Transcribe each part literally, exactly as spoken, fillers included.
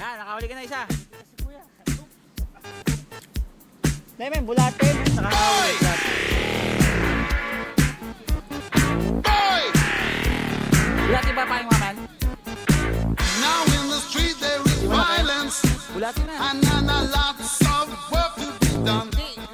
Ayan, nakahuli ka na isa. Dahil may bulatin. Nakahuli ka. Bulatin ba pa yung maman? Now in the street there is violence. Bulatin na. And then a lots of work to be done.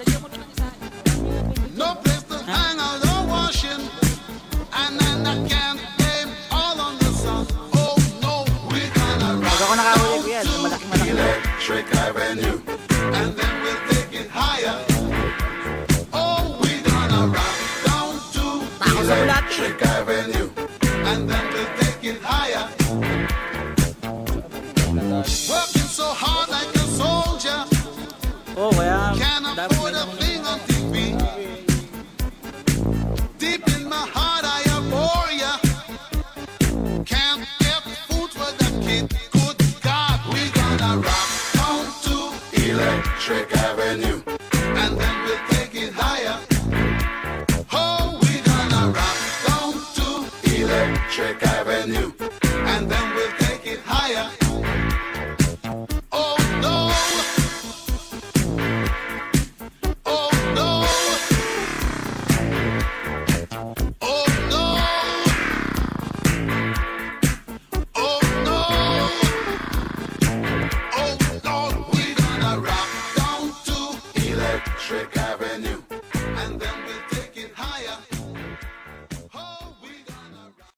No place to hang out or washing. And then I can't blame all on the sun. Oh no, we're gonna Pag ako nakahuli ko yan, malaking malaki. Electric Avenue. And then we'll take it higher. Oh, we're gonna rock down to Electric Avenue. And then we'll take it higher. Working so hard like a soldier. Oh, kaya Can't afford a thing on T V. Deep in my heart I abhor ya. Can't get food for the kid. Good God, we gonna rock down to Electric Avenue.